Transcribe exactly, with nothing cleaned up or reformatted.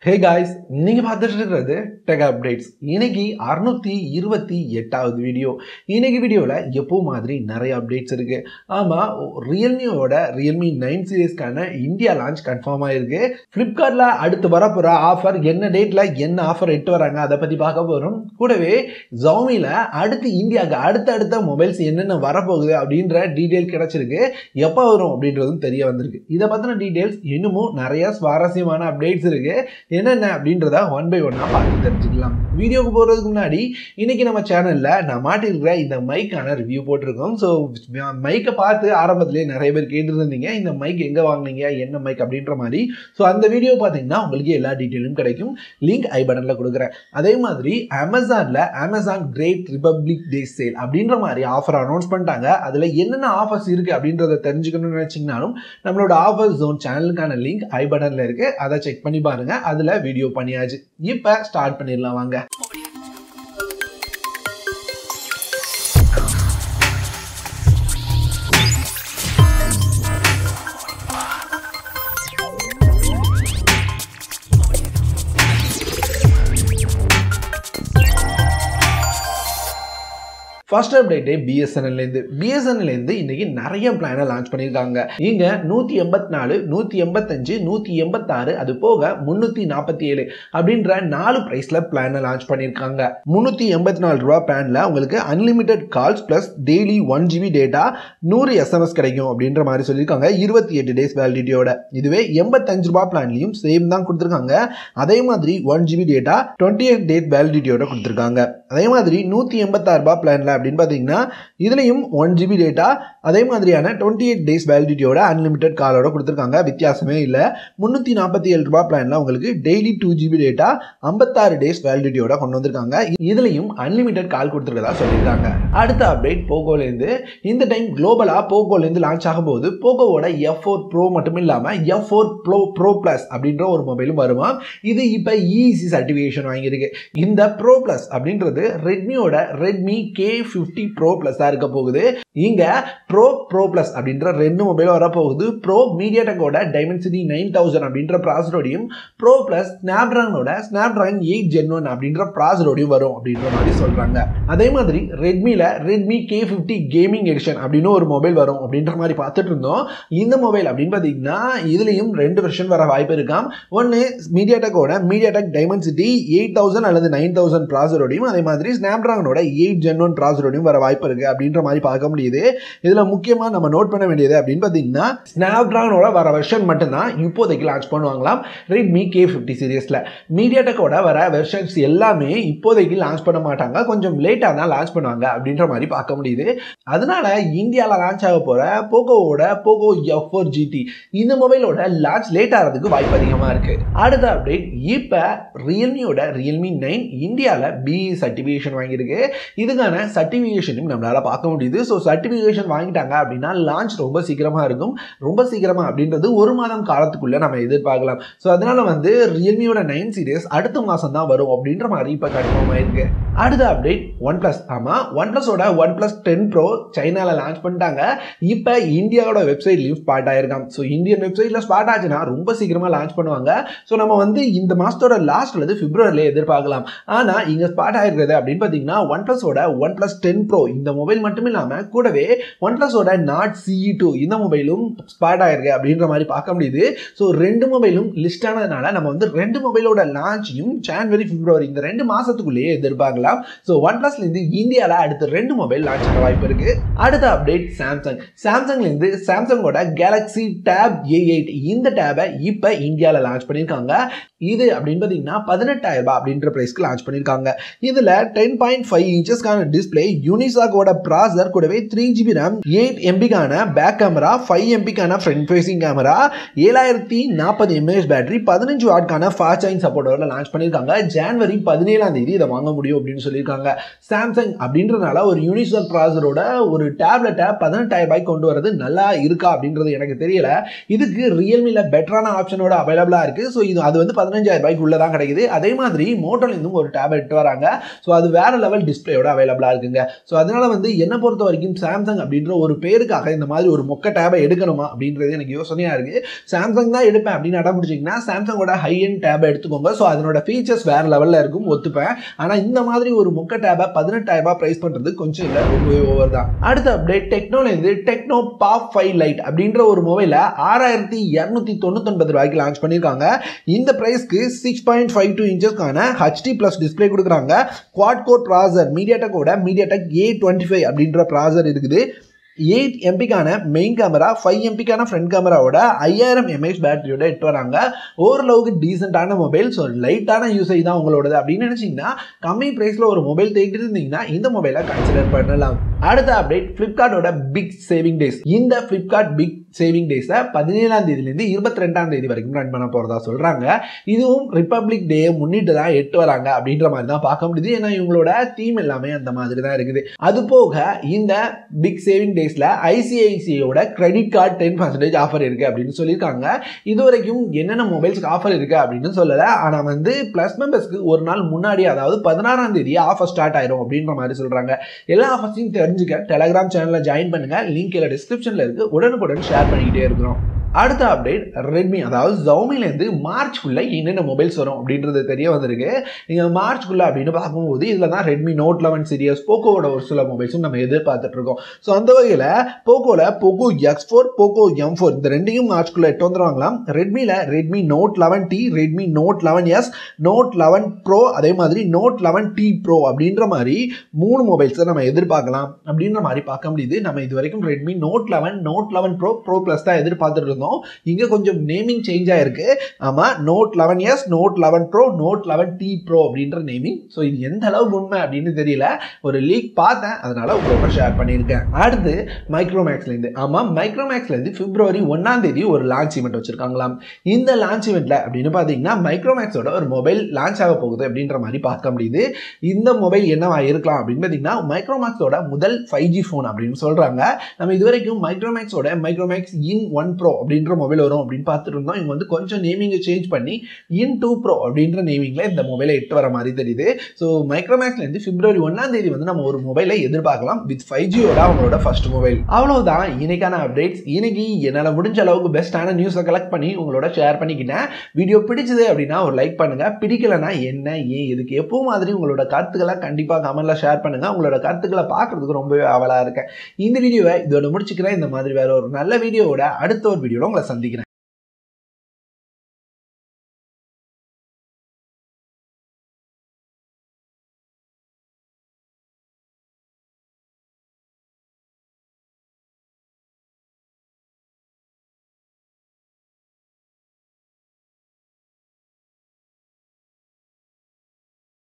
Hey guys, நீங்க பார்த்துட்டு இருக்கிறது டெக் அப்டேட்ஸ். இன்னைக்கு அறுநூத்தி இருபத்தி எட்டாவது வீடியோ. இன்னைக்கு வீடியோல எப்போ மாதிரி நிறைய அப்டேட்ஸ் இருக்கு. ஆமா, ரியல்மியோட ரியல்மி நைன் சீரிஸ்க்கான இந்தியா லான்ச் கன்ஃபார்ம் ஆயிருக்கு. ஃப்ளிப்கார்ட்ல அடுத்து வரப்போற ஆஃபர் என்ன டேட்ல என்ன ஆஃபர் எட்டு வராங்க அதை பத்தி பார்க்க போறோம். கூடவே Xiaomiல அடுத்து இந்தியாவுக்கு அடுத்தடுத்த மொபைல்ஸ் என்னென்ன வரப்போகுது அப்படின்ற டீடைல் கிடைச்சிருக்கு. எப்போ வரும் அப்படின்றதும் தெரிய வந்திருக்கு. இதை பத்தின டீடைல்ஸ் இன்னமும் நிறைய சுவாரஸ்யமான அப்டேட்ஸ் இருக்கு. என்னென்ன அப்படின்றத ஒன் பை ஒன்னா பார்த்து தெரிஞ்சுக்கலாம். வீடியோக்கு போகிறதுக்கு முன்னாடி இன்னைக்கு நம்ம சேனலில் நான் மாட்டிருக்கிற இந்த மைக்கான ரிவ்யூ போட்டிருக்கோம். ஸோ மைக்கை பார்த்து ஆரம்பத்திலேயே நிறைய பேர் கேட்டுருந்தீங்க, இந்த மைக் எங்கே வாங்கினீங்க, என்ன மைக் அப்படின்ற மாதிரி. ஸோ அந்த வீடியோ பார்த்தீங்கன்னா உங்களுக்கு எல்லா டீட்டெயிலும் கிடைக்கும். லிங்க் ஐ பட்டனில் கொடுக்குறேன். அதே மாதிரி அமேசானில் Amazon great republic day sale அப்படின்ற மாதிரி ஆஃபர் அனௌன்ஸ் பண்ணிட்டாங்க. அதில் என்னென்ன ஆஃபர்ஸ் இருக்குது அப்படின்றத தெரிஞ்சுக்கணும்னு நினச்சிங்கனாலும் நம்மளோட ஆஃபர் ஜோன் சேனலுக்கான லிங்க் ஐ பட்டனில் இருக்குது. அதை செக் பண்ணி பாருங்கள். அதில் வீடியோ பண்ணியாச்சு. இப்ப ஸ்டார்ட் பண்ணிடலாம் வாங்க. ஃபர்ஸ்ட் அப்டேட்டே பிஎஸ்என்எல்லேருந்து பிஎஸ்என்எல்லேருந்து இன்னைக்கு நிறைய பிளானை லான்ச் பண்ணியிருக்காங்க. இங்கே நூற்றி எண்பத்தி நாலு நூற்றி எண்பத்தஞ்சு நூற்றி எண்பத்தாறு அது போக முந்நூற்றி நாற்பத்தி ஏழு அப்படின்ற நாலு ப்ரைஸில் பிளானை லான்ச் பண்ணியிருக்காங்க. முந்நூற்றி எண்பத்தி நாலு ரூபா பிளானில் உங்களுக்கு unlimited calls plus daily one GB data நூறு எஸ்எம்எஸ் கிடைக்கும் அப்படின்ற மாதிரி சொல்லியிருக்காங்க. இருபத்தி எட்டு டேஸ் வேலிடிட்டியோட. இதுவே எண்பத்தஞ்சு ரூபா பிளான்லையும் சேம் தான் கொடுத்துருக்காங்க. அதே மாதிரி one GB data twenty eight days வேலிடிட்டியோட கொடுத்துருக்காங்க. அதே மாதிரி நூற்றி எண்பத்தாறு ரூபா பிளானில் அப்படின்னு பார்த்தீங்கன்னா இதுலையும் ஒன் ஜிபி டேட்டா அதே மாதிரியான டுவெண்ட்டி எயிட் டேஸ் வேலிடிட்டியோட அன்லிமிட்டெட் காலோட கொடுத்துருக்காங்க. வித்தியாசமே இல்லை. முந்நூற்றி நாற்பத்தி ஏழு ரூபா பிளான்ல உங்களுக்கு டெய்லி டூ ஜிபி டேட்டா ஐம்பத்தாறு டேஸ் வேலிடிட்டியோட கொண்டு வந்திருக்காங்க. இதுலையும் அன்லிமிட்டெட் கால் கொடுத்துருக்கதா சொல்லியிருக்காங்க. அடுத்த அப்டேட் போகோலேருந்து. இந்த டைம் குளோபலா போகோலேருந்து லான்ச் ஆகும் போது போகோவோட எஃப் ஃபோர் ப்ரோ மட்டும் இல்லாமல் F four pro pro plus அப்படின்ற ஒரு மொபைலும் வருமா. இது இப்போ இசி சர்டிஃபிகேஷன் வாங்கியிருக்கு. இந்த ப்ரோ பிளஸ் அப்படின்றது ரெட்மியோட ரெட்மி கே ஃபிஃப்டி ப்ரோ பிளஸாக இருக்க போகுது. இங்கே ப்ரோ ப்ரோ பிளஸ் அப்படின்ற ரெண்டு மொபைல் வரப்போகுது. ப்ரோ மீடியாடெக்கோட டைமென்சிட்டி நைன் தௌசண்ட் அப்படின்ற ப்ராசரோடையும் ப்ரோ பிளஸ் ஸ்னாப்டிராகனோட ஸ்னாப்டிராகன் எயிட் ஜென் ஒன் அப்படின்ற ப்ராசரோடையும் வரும் அப்படின்ற மாதிரி சொல்கிறாங்க. அதே மாதிரி ரெட்மியில் Redmi K fifty gaming edition அப்படின்னு ஒரு மொபைல் வரும் அப்படின்ற மாதிரி பார்த்துட்டு இருந்தோம். இந்த மொபைல் அப்படின்னு பார்த்தீங்கன்னா இதுலேயும் ரெண்டு வெர்ஷன் வர வாய்ப்பு இருக்காம். ஒன்று மீடியாடெக்கோட மீடியாடெக் டைமென்சிட்டி எயிட் தௌசண்ட் அல்லது நைன் தௌசண்ட் ப்ராசரோடையும் அதே மாதிரி ஸ்னாப்டிராகனோட எயிட் ஜென் ஒன் ப்ராசரோடையும் வர வாய்ப்பு இருக்குது அப்படின்ற மாதிரி பார்க்க முடியுது. இதில் முக்கியமாக நம்ம நோட் பண்ண வேண்டியது அப்படின்னு பார்த்தீங்கன்னா ஸ்னாப்டிராகனோட வர வெர்ஷன் மட்டும்தான் இப்போதைக்கு லான்ச் பண்ணுவாங்களாம் ரெட்மி கே ஃபிஃப்டி சீரியஸில். மீடியாடெக்கோட வர வெர்ஷன்ஸ் எல்லாமே இப்போதைக்கு லான்ச் பண்ண மாட்டாங்க. கொஞ்சம் லேட்டாக தான் லான்ச் பண்ணுவாங்க அப்படின்ற மாதிரி பார்க்க முடியுது. அதனால இந்தியாவில் லான்ச் ஆக போகிற போகோவோட போகோ எஃப் ஃபோர் ஜிடி இந்த மொபைலோட லான்ச் லேட் ஆகிறதுக்கு வாய்ப்பு அதிகமாக இருக்குது. அடுத்த அப்டேட், இப்போ ரியல்மியோட ரியல்மி நைன் இந்தியாவில் பிஇ சர்டிஃபிகேஷன் வாங்கியிருக்கு. இதுக்கான சர்டிஃபிகேஷனும் நம்மளால் பார்க்க முடியுது. ஸோ சர்டிஃபிகேஷன் வாங்கிட்டாங்க அப்படின்னா லான்ச் ரொம்ப சீக்கிரமாக இருக்கும். ரொம்ப சீக்கிரமாக அப்படின்றது ஒரு மாதம் காலத்துக்குள்ளே நம்ம எதிர்பார்க்கலாம். ஸோ அதனால் வந்து ரியல்மியோட நைன் சீரியஸ் அடுத்த மாதம் தான் வரும் அப்படின்ற மாதிரி இப்போ கன்ஃபார்ம் ஆயிருக்கு. அடுத்த அப்டேட் ஒன் பிளஸ். ஆமாம், ஒன் பிளஸோட ஒன் பிளஸ் டென் ப்ரோ சைனாவில் லான்ச் பண்ணிட்டாங்க. இப்போ இந்தியாவோட வெப்சைட்லையும் ஸ்பாட் ஆயிருக்காங்க. ஸோ இந்தியன் வெப்சைட்டில் ஸ்பாட் ஆச்சுன்னா ரொம்ப சீக்கிரமாக லான்ச் பண்ணுவாங்க. ஸோ நம்ம வந்து இந்த மாதத்தோட லாஸ்ட் அல்லது பிப்ரவரியில் எதிர்பார்க்கலாம். ஆனால் இங்கே ஸ்பாட் ஆயிருக்கிறது அப்படின்னு பார்த்தீங்கன்னா ஒன் பிளஸோட ஒன் பிளஸ் டென் ப்ரோ இந்த மொபைல் மட்டும் இல்லாமல் கூடவே ஒன் பிளஸோட நாட் சிஇ டூ இந்த மொபைலும் ஸ்பாட் ஆயிருக்கு அப்படின்ற மாதிரி பார்க்க முடியுது. ஸோ ரெண்டு மொபைலும் லிஸ்ட் ஆனதுனால நம்ம வந்து ரெண்டு மொபைலோட லான்ச்சையும் ஜனவரி பிப்ரவரி இந்த ரெண்டு மாசத்துக்குள்ளேயே எதிர்பார்க்கலாம். ஸோ ஒன் பிளஸ்லேருந்து இந்தியாவில் அடுத்த ரெண்டு மொபைல் லான்ச் ஆக வாய்ப்பு இருக்கு. அடுத்த அப்டேட் சாம்சங். சாம்சங்லேருந்து சாம்சங்கோட கேலக்ஸி டேப் ஏ எயிட் இந்த டேபை இப்போ இந்தியாவில் லான்ச் பண்ணியிருக்காங்க. இது அப்படின்னு பார்த்தீங்கன்னா பதினெட்டாயிரம் ரூபாய் அப்படின்ற பிரைஸ்க்கு லான்ச் பண்ணியிருக்காங்க. இதில் டென் பாயிண்ட் ஃபைவ் இன்ச்சஸ்க்கான டிஸ்பிளே, யூனிசாக்கோட ப்ராசர், கூடவே த்ரீ ஜிபி ரேம், எயிட் எம்பிக்கான பேக் கேமரா, ஃபைவ் எம்பிக்கான ஃப்ரண்ட் ஃபேசிங் கேமரா, ஏழாயிரத்தி நாற்பது எம்ஏஹெச் பேட்டரி, பதினஞ்சு வாட்கான ஃபாஸ்ட் சார்ஜிங் சப்போர்ட்டோட லான்ச் பண்ணியிருக்காங்க. ஜனவரி பதினேழாம் தேதி இதை வாங்க முடியும் அப்படின்னு சொல்லியிருக்காங்க. சாம்சங் அப்படின்றனால ஒரு யூனிசாக் ப்ராசரோட ஒரு டேப்லெட்டை பதினெட்டாயிரம் ரூபாய்க்கு கொண்டு வரது நல்லா இருக்கா அப்படின்றது எனக்கு தெரியல. இதுக்கு ரியல்மியில் பெட்டரான ஆப்ஷனோட அவைலபிளாக இருக்குது. ஸோ இது அது வந்து பதினஞ்சாயிரம் ரூபாய்க்கு உள்ளே தான் கிடைக்குது. அதே மாதிரி மோட்டோலேருந்தும் ஒரு டேப்லெட் வராங்க. ஸோ அது வேற லெவல் டிஸ்பிளேயோட அவைலபிளாக இருக்குங்க. இருக்குங்க. ஸோ அதனால வந்து என்ன பொறுத்த வரைக்கும் சாம்சங் அப்படின்ற ஒரு பேருக்காக இந்த மாதிரி ஒரு மொக்க டேபை எடுக்கணுமா அப்படின்றது எனக்கு யோசனையாக இருக்குது. சாம்சங் தான் எடுப்பேன் அப்படின்னு அடம் பிடிச்சிங்கன்னா சாம்சங்கோட ஹை எண்ட் டேபை எடுத்துக்கோங்க. ஸோ அதனோட ஃபீச்சர்ஸ் வேறு லெவலில் இருக்கும், ஒத்துப்பேன். ஆனால் இந்த மாதிரி ஒரு மொக்க டேபை பதினெட்டாயிரம் ரூபாய் ப்ரைஸ் பண்ணுறது கொஞ்சம் இல்லை, ரொம்பவே ஓவர் தான். அடுத்த அப்டேட் டெக்னோலேருந்து டெக்னோ பாப் ஃபைவ் லைட் அப்படின்ற ஒரு மொபைலை ஆறாயிரத்தி இரநூத்தி தொண்ணூத்தொன்பது ரூபாய்க்கு லான்ச் பண்ணியிருக்காங்க. இந்த ப்ரைஸ்க்கு சிக்ஸ் பாயிண்ட் ஃபைவ் டூ இன்ச்சஸ்க்கான ஹெச்டி பிளஸ் டிஸ்பிளே கொடுக்குறாங்க. குவாட் கோர் ப்ராசர் மீடியாடெக்கோட மீடியாடெக் ஏ டுவெண்ட்டி ஃபைவ் அப்படின்ற ப்ராசர் இருக்குது. எயிட் எம்பிக்கான மெயின் கேமரா, ஃபைவ் எம்பிக்கான ஃப்ரண்ட் கேமராவோட ஐயாயிரம் எம்ஏஹெச் பேட்டரியோட எட்டு வராங்க. ஓரளவுக்கு டீசெண்டான மொபைல். ஸோ லைட்டான யூசேஜ் தான் உங்களோடது அப்படின்னு நினச்சிங்கன்னா கம்மி ப்ரைஸில் ஒரு மொபைல் தேடிட்டு இருந்தீங்கன்னா இந்த மொபைலை கன்சிடர் பண்ணலாம். அடுத்த அப்டேட் ஃப்ளிப்கார்ட்டோட பிக் சேவிங் டேஸ். இந்த ஃப்ளிப்கார்ட் பிக் சேவிங் டேஸை பதினேழாம் தேதியிலேருந்து இருபத்தி ரெண்டாம் தேதி வரைக்கும் ரன் பண்ண போகிறதா சொல்கிறாங்க. இதுவும் ரிப்பப்ளிக் டே முன்னிட்டு தான் எட்டு வராங்க அப்படின்ற மாதிரி தான் பார்க்க முடியுது. ஏன்னா இவங்களோட தீம் எல்லாமே அந்த மாதிரி தான் இருக்குது. அது போக இந்த பிக் சேவிங் டேஸில் ஐசிஐசிஐயோட credit card ten percentage offer இருக்குது அப்படின்னு சொல்லியிருக்காங்க. இது வரைக்கும் என்னென்ன மொபைல்ஸ்க்கு ஆஃபர் இருக்குது அப்படின்னு சொல்லலை. ஆனால் வந்து ப்ளஸ் மெம்பர்ஸ்க்கு ஒரு நாள் முன்னாடி, அதாவது பதினாறாம் தேதி ஆஃபர் ஸ்டார்ட் ஆயிரும் அப்படின்ற மாதிரி சொல்கிறாங்க. எல்லா ஆஃபர்ஸையும் தெரிஞ்சுக்க டெலகிராம் சேனலில் ஜாயின் பண்ணுங்கள். லிங்க் இல்லை டிஸ்கிரிப்ஷனில் இருக்குது. உடனுக்குடன் ஷேர் பண்ணிக்கிட்டே இருக்கிறோம். அடுத்த அப்டேட் ரெட்மி, அதாவது ஜவுமிலேருந்து மார்ச்க்குள்ளே என்னென்ன மொபைல்ஸ் வரும் அப்படின்றது தெரிய வந்திருக்கு. நீங்கள் மார்ச்க்குள்ளே அப்படின்னு பார்க்கும்போது இதில் தான் ரெட்மி நோட் லெவன் சீரியஸ், போக்கோவோட ஒரு சில மொபைல்ஸும் நம்ம எதிர்பார்த்துட்டு இருக்கோம். ஸோ அந்த வகையில் போக்கோவில் Poco X four, Poco M four இந்த ரெண்டையும் மார்ச்க்குள்ளே எட்டு வந்துடுவாங்களாம். ரெட்மியில் Redmi Note eleven T, Redmi Note eleven S, Note eleven pro, அதே மாதிரி நோட் லெவன் டி ப்ரோ அப்படின்ற மாதிரி மூணு மொபைல்ஸை நம்ம எதிர்பார்க்கலாம் அப்படின்ற மாதிரி பார்க்க முடியுது. நம்ம இது வரைக்கும் Redmi Note eleven, Note eleven pro, pro plus தான் எதிர்பார்த்துட்டு இருந்தோம். இங்க கொஞ்சம் நேமிங் சேஞ்ச் ஆயிருக்கு. ஆமா, Note eleven S, Note eleven pro, Note eleven T pro அப்படின்ற நேமிங். ஸோ இது எந்த அளவுக்கு உண்மை அப்படின்னு தெரியல. ஒரு லீக் பார்த்தேன், அதனால உங்களோட ஷேர் பண்ணியிருக்கேன். அடுத்து மைக்ரோமேக்ஸ்லேருந்து. ஆமாம், மைக்ரோமேக்ஸ்லேருந்து பிப்ரவரி ஒன்னாம் தேதி ஒரு லான்ச் ஈவெண்ட் வச்சிருக்காங்களாம். இந்த லான்ச் ஈவெண்ட்ல அப்படின்னு பார்த்தீங்கன்னா மைக்ரோமேக்ஸோட ஒரு மொபைல் லான்ச் ஆக போகுது அப்படின்ற மாதிரி பார்க்க முடியுது. இந்த மொபைல் என்னவா இருக்கலாம் அப்படின்னு பார்த்தீங்கன்னா மைக்ரோமேக்ஸோட முதல் ஃபைவ் ஜி ஃபோன் அப்படின்னு சொல்றாங்க. நம்ம இது வரைக்கும் மைக்ரோமேக்ஸோட மைக்ரோமேக்ஸ் இன் ஒன் ப்ரோ அப்படின்ற மொபைல் வரும் அப்படின்னு பார்த்துட்டு இருந்தோம். இவங்க வந்து கொஞ்சம் நேமிங்கை சேஞ்ச் பண்ணி இன் டூ ப்ரோ அப்படின்ற நேமிங்ல இந்த மொபைலை எட்டு வர மாதிரி தெரியுது. ஸோ மைக்ரோமேக்ஸ்ல இருந்து பிப்ரவரி ஒன்னாம் தேதி வந்து நம்ம ஒரு மொபைலை எதிர்பார்க்கலாம் வித் ஃபைவ் ஜியோட அவங்களோட ஃபர்ஸ்ட் மொபைல். அவ்வளவுதான் இன்னைக்கான அப்டேட்ஸ். இன்னைக்கு என்னால் முடிஞ்ச அளவுக்கு பெஸ்டான நியூஸை கலெக்ட் பண்ணி உங்களோட ஷேர் பண்ணிக்கிட்டேன். வீடியோ பிடிச்சது அப்படின்னா ஒரு லைக் பண்ணுங்க. பிடிக்கலன்னா என்ன, ஏன், எதுக்கு, எப்போ மாதிரி உங்களோட கருத்துக்களை கண்டிப்பாக கமெண்ட்ல ஷேர் பண்ணுங்க. உங்களோட கருத்துக்களை பார்க்கறதுக்கு ரொம்பவே ஆவலா இருக்கேன். இந்த வீடியோவை இதோட முடிச்சுக்கிறேன். இந்த மாதிரி வேற ஒரு நல்ல வீடியோவோட அடுத்த ஒரு வீடியோட உங்களை சந்திக்கிறேன்.